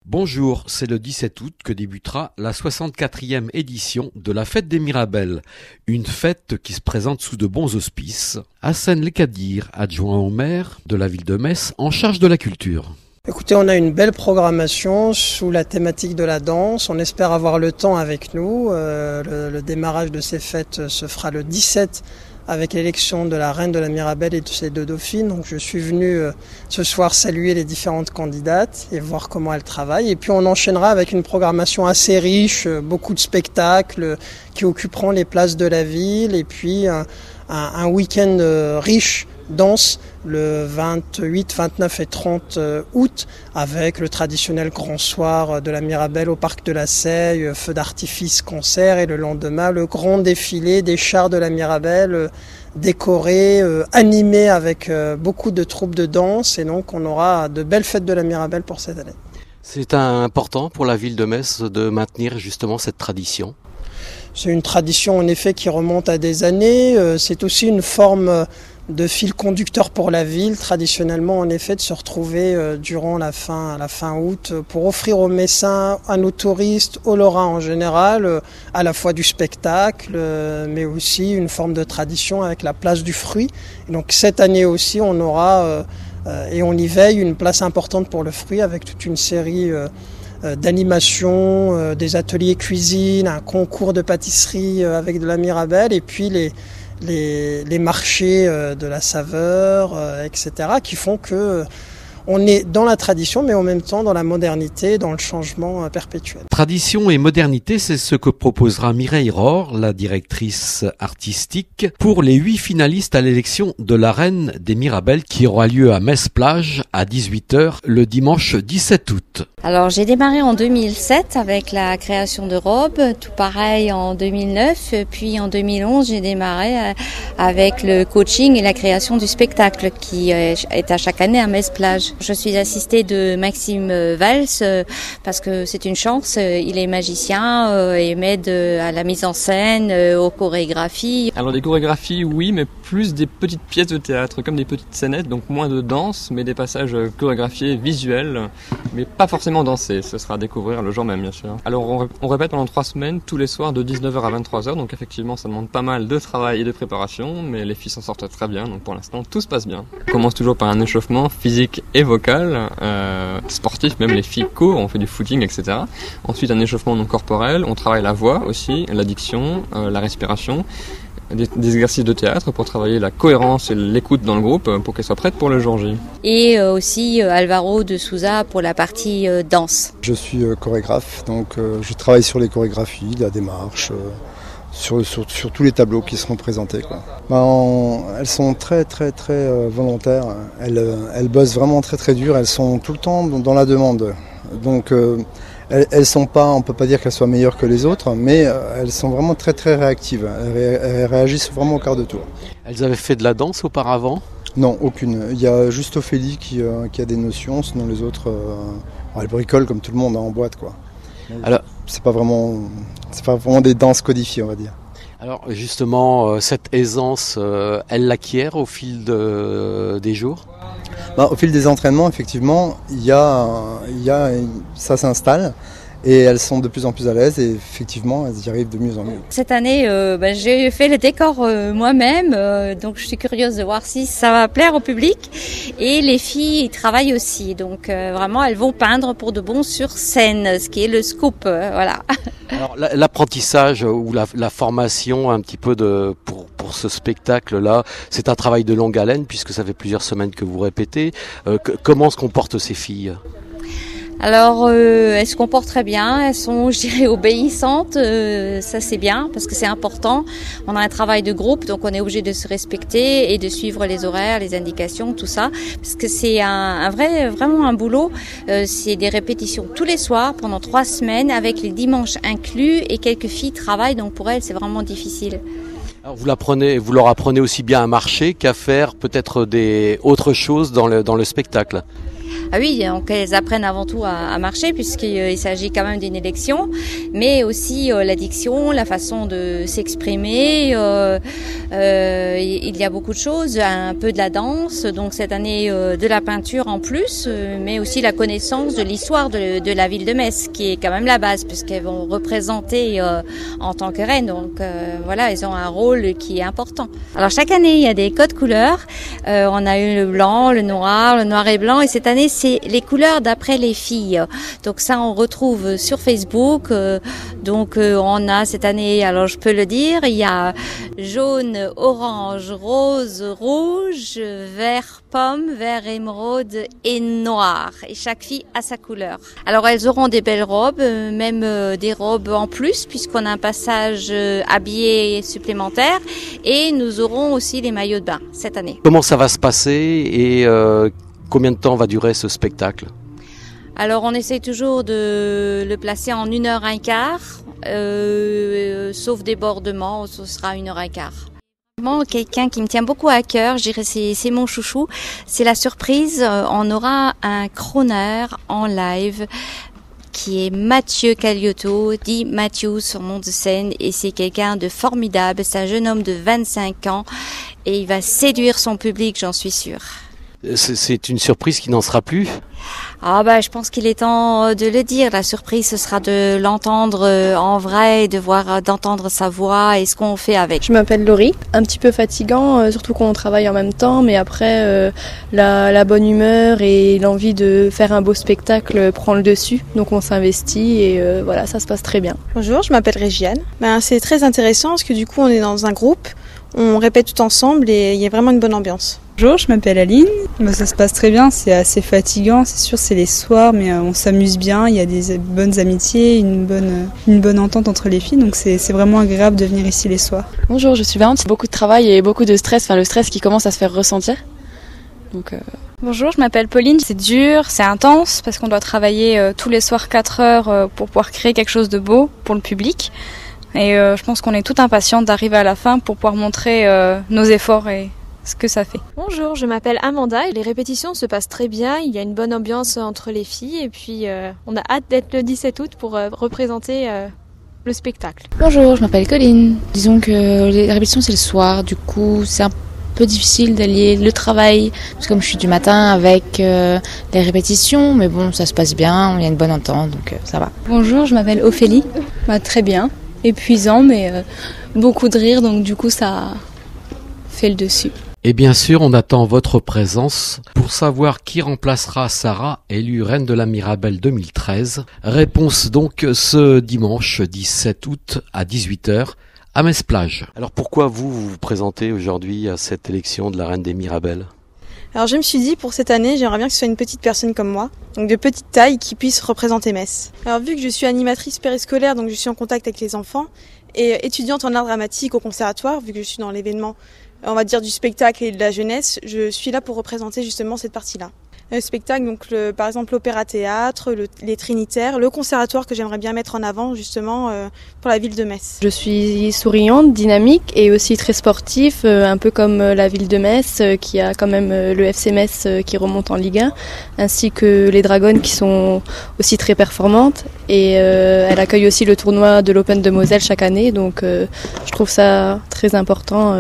Bonjour, c'est le 17 août que débutera la 64e édition de la Fête des Mirabelles, une fête qui se présente sous de bons auspices. Hassan Lekadir, adjoint au maire de la ville de Metz, en charge de la culture. Écoutez, on a une belle programmation sous la thématique de la danse. On espère avoir le temps avec nous. Le démarrage de ces fêtes se fera le 17 avec l'élection de la reine de la Mirabelle et de ses deux dauphines. Donc je suis venu ce soir saluer les différentes candidates et voir comment elles travaillent. Et puis on enchaînera avec une programmation assez riche, beaucoup de spectacles qui occuperont les places de la ville. Et puis un week-end riche danse le 28, 29 et 30 août avec le traditionnel grand soir de la Mirabelle au parc de la Seille, feu d'artifice, concert et le lendemain le grand défilé des chars de la Mirabelle décorés, animés avec beaucoup de troupes de danse et donc on aura de belles fêtes de la Mirabelle pour cette année. C'est important pour la ville de Metz de maintenir justement cette tradition. C'est une tradition en effet qui remonte à des années, c'est aussi une forme de fil conducteur pour la ville, traditionnellement en effet de se retrouver durant la fin août pour offrir aux Messins, à nos touristes, aux Lorrains en général, à la fois du spectacle, mais aussi une forme de tradition avec la place du fruit. Et donc cette année aussi on aura, et on y veille, une place importante pour le fruit avec toute une série d'animations, des ateliers cuisine, un concours de pâtisserie avec de la Mirabelle et puis les marchés de la saveur, etc., qui font que on est dans la tradition, mais en même temps dans la modernité, dans le changement perpétuel. Tradition et modernité, c'est ce que proposera Mireille Rohr, la directrice artistique, pour les 8 finalistes à l'élection de la reine des Mirabelles qui aura lieu à Metz-Plage à 18h le dimanche 17 août. Alors j'ai démarré en 2007 avec la création de robes, tout pareil en 2009, puis en 2011 j'ai démarré avec le coaching et la création du spectacle qui est à chaque année à Metz-Plage. Je suis assistée de Maxime Valls parce que c'est une chance, il est magicien et m'aide à la mise en scène, aux chorégraphies. Alors des chorégraphies oui, mais plus des petites pièces de théâtre, comme des petites scénettes, donc moins de danse, mais des passages chorégraphiés visuels, mais pas forcément dansés, ce sera à découvrir le jour même bien sûr. Alors on répète pendant 3 semaines, tous les soirs de 19h à 23h, donc effectivement ça demande pas mal de travail et de préparation, mais les filles s'en sortent très bien, donc pour l'instant tout se passe bien. On commence toujours par un échauffement physique et vocal, sportif, même les filles courent, on fait du footing, etc. Ensuite un échauffement non corporel, on travaille la voix aussi, la diction, la respiration, des exercices de théâtre pour travailler la cohérence et l'écoute dans le groupe pour qu'elle soit prête pour le jour J. Et aussi Alvaro de Souza pour la partie danse. Je suis chorégraphe, donc je travaille sur les chorégraphies, la démarche, sur tous les tableaux qui seront présentés, quoi. Elles sont très volontaires, elles bossent vraiment très dur, elles sont tout le temps dans la demande. Donc elles sont pas, on peut pas dire qu'elles soient meilleures que les autres, mais elles sont vraiment très réactives, elles réagissent vraiment au quart de tour. Elles avaient fait de la danse auparavant ? Non, aucune. Il y a juste Ophélie qui a des notions, sinon les autres, elles bricolent comme tout le monde en boîte, quoi. Alors, c'est pas vraiment des danses codifiées, on va dire. Alors justement, cette aisance, elle l'acquiert au fil des jours ? Au fil des entraînements, effectivement, ça s'installe et elles sont de plus en plus à l'aise et effectivement, elles y arrivent de mieux en mieux. Cette année, j'ai fait le décor moi-même, donc je suis curieuse de voir si ça va plaire au public. Et les filles travaillent aussi, donc vraiment elles vont peindre pour de bon sur scène, ce qui est le scoop, voilà. Alors l'apprentissage ou la formation un petit peu pour ce spectacle-là, c'est un travail de longue haleine puisque ça fait plusieurs semaines que vous répétez. Comment se comportent ces filles ? Alors, elles se comportent très bien, elles sont, je dirais, obéissantes, ça c'est bien parce que c'est important. On a un travail de groupe, donc on est obligé de se respecter et de suivre les horaires, les indications, tout ça, parce que c'est vraiment un boulot. C'est des répétitions tous les soirs pendant 3 semaines avec les dimanches inclus et quelques filles travaillent, donc pour elles c'est vraiment difficile. Alors vous leur apprenez aussi bien à marcher qu'à faire peut-être autre chose dans le spectacle. Ah oui, donc elles apprennent avant tout à marcher puisqu'il s'agit quand même d'une élection, mais aussi l'addiction, la façon de s'exprimer. Il y a beaucoup de choses, un peu de la danse, donc cette année de la peinture en plus, mais aussi la connaissance de l'histoire de la ville de Metz, qui est quand même la base puisqu'elles vont représenter en tant que reines. Donc voilà, elles ont un rôle qui est important. Alors chaque année, il y a des codes couleurs. On a eu le blanc, le noir et blanc, et cette année, c'est les couleurs d'après les filles. Donc ça, on retrouve sur Facebook. Donc on a cette année, alors je peux le dire, il y a jaune, orange, rose, rouge, vert pomme, vert émeraude et noir. Et chaque fille a sa couleur. Alors elles auront des belles robes, même des robes en plus, puisqu'on a un passage habillé supplémentaire, et nous aurons aussi les maillots de bain cette année. Comment ça va se passer et combien de temps va durer ce spectacle? Alors on essaie toujours de le placer en 1h15, sauf débordement, ce sera 1h15. Quelqu'un qui me tient beaucoup à cœur, je dirais c'est mon chouchou, c'est la surprise. On aura un crooner en live qui est Mathieu Cagliotto, dit Mathieu sur nom de scène, et c'est quelqu'un de formidable, c'est un jeune homme de 25 ans et il va séduire son public, j'en suis sûre. C'est une surprise qui n'en sera plus? Ah je pense qu'il est temps de le dire. La surprise, ce sera de l'entendre en vrai, d'entendre sa voix et ce qu'on fait avec. Je m'appelle Laurie. Un petit peu fatigant, surtout qu'on travaille en même temps, mais après la bonne humeur et l'envie de faire un beau spectacle prend le dessus. Donc on s'investit et voilà, ça se passe très bien. Bonjour, je m'appelle Régiane. C'est très intéressant parce que du coup on est dans un groupe, on répète tout ensemble et il y a vraiment une bonne ambiance. Bonjour, je m'appelle Aline. Ça se passe très bien, c'est assez fatigant, c'est sûr, c'est les soirs, mais on s'amuse bien, il y a des bonnes amitiés, une bonne entente entre les filles, donc c'est vraiment agréable de venir ici les soirs. Bonjour, je suis Valente. Beaucoup de travail et beaucoup de stress, le stress qui commence à se faire ressentir. Bonjour, je m'appelle Pauline. C'est dur, c'est intense, parce qu'on doit travailler tous les soirs 4 heures pour pouvoir créer quelque chose de beau pour le public. Et je pense qu'on est tout impatiente d'arriver à la fin pour pouvoir montrer nos efforts et ce que ça fait. Bonjour, je m'appelle Amanda. Les répétitions se passent très bien, il y a une bonne ambiance entre les filles et puis on a hâte d'être le 17 août pour représenter le spectacle. Bonjour, je m'appelle Colline. Disons que les répétitions c'est le soir, du coup c'est un peu difficile d'allier le travail, parce que comme je suis du matin avec les répétitions, mais bon ça se passe bien, il y a une bonne entente, donc ça va. Bonjour, je m'appelle Ophélie. Très bien, épuisant mais beaucoup de rire, donc du coup ça fait le dessus. Et bien sûr, on attend votre présence pour savoir qui remplacera Sarah, élue reine de la Mirabelle 2013. Réponse donc ce dimanche 17 août à 18h à Metz-Plage. Alors pourquoi vous présentez aujourd'hui à cette élection de la reine des Mirabelles? Alors je me suis dit, pour cette année, j'aimerais bien que ce soit une petite personne comme moi, donc de petite taille, qui puisse représenter Metz. Alors vu que je suis animatrice périscolaire, donc je suis en contact avec les enfants, et étudiante en art dramatique au conservatoire, vu que je suis dans l'événement, on va dire, du spectacle et de la jeunesse, je suis là pour représenter justement cette partie-là. Le spectacle, donc par exemple l'opéra-théâtre, les Trinitaires, le conservatoire que j'aimerais bien mettre en avant justement pour la ville de Metz. Je suis souriante, dynamique et aussi très sportive, un peu comme la ville de Metz qui a quand même le FC Metz qui remonte en Ligue 1, ainsi que les Dragons qui sont aussi très performantes. Et elle accueille aussi le tournoi de l'Open de Moselle chaque année, donc je trouve ça très important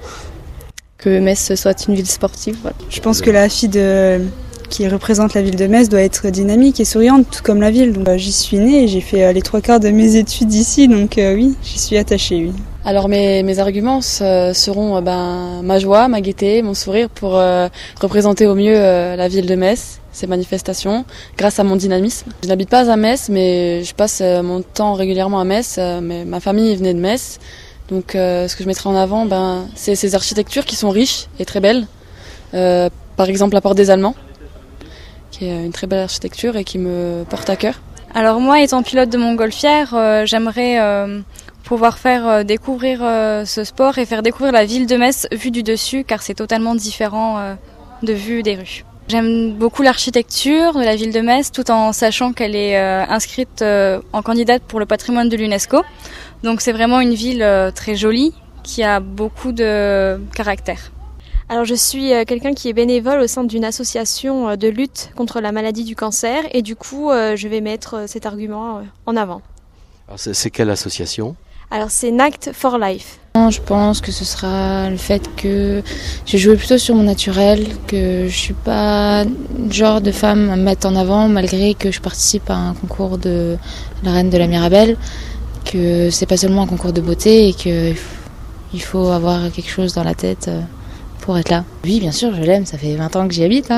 que Metz soit une ville sportive. Voilà. Je pense que la fille qui représente la ville de Metz doit être dynamique et souriante, tout comme la ville. Donc j'y suis née et j'ai fait les 3/4 de mes études ici, donc oui, j'y suis attachée, oui. Alors mes arguments seront ma joie, ma gaieté, mon sourire pour représenter au mieux la ville de Metz, ses manifestations, grâce à mon dynamisme. Je n'habite pas à Metz, mais je passe mon temps régulièrement à Metz. Mais ma famille venait de Metz. Donc ce que je mettrai en avant, c'est ces architectures qui sont riches et très belles. Par exemple la Porte des Allemands, qui est une très belle architecture et qui me porte à cœur. Alors moi, étant pilote de montgolfière, j'aimerais pouvoir faire découvrir ce sport et faire découvrir la ville de Metz vue du dessus, car c'est totalement différent de vue des rues. J'aime beaucoup l'architecture de la ville de Metz, tout en sachant qu'elle est inscrite en candidate pour le patrimoine de l'UNESCO. Donc c'est vraiment une ville très jolie, qui a beaucoup de caractère. Alors je suis quelqu'un qui est bénévole au sein d'une association de lutte contre la maladie du cancer et du coup je vais mettre cet argument en avant. Alors c'est quelle association ? Alors c'est Nact for Life. Je pense que ce sera le fait que j'ai joué plutôt sur mon naturel, que je suis pas le genre de femme à me mettre en avant malgré que je participe à un concours de la reine de la Mirabelle, que c'est pas seulement un concours de beauté et qu'il faut avoir quelque chose dans la tête pour être là. Oui, bien sûr, je l'aime, ça fait 20 ans que j'y habite.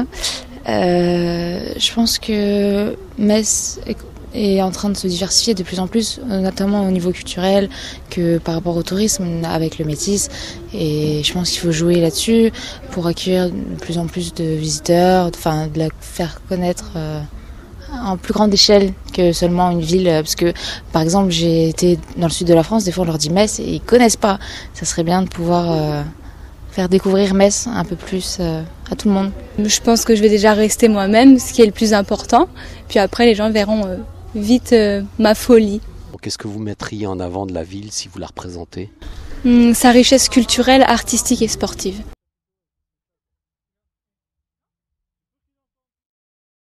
Je pense que Metz est en train de se diversifier de plus en plus, notamment au niveau culturel, que par rapport au tourisme avec le métis. Et je pense qu'il faut jouer là-dessus pour accueillir de plus en plus de visiteurs, enfin de la faire connaître en plus grande échelle que seulement une ville. Parce que, par exemple, j'ai été dans le sud de la France, des fois on leur dit Metz et ils connaissent pas. Ça serait bien de pouvoir faire découvrir Metz un peu plus à tout le monde. Je pense que je vais déjà rester moi-même, ce qui est le plus important. Puis après, les gens verront vite ma folie. Qu'est-ce que vous mettriez en avant de la ville si vous la représentez ? Sa richesse culturelle, artistique et sportive.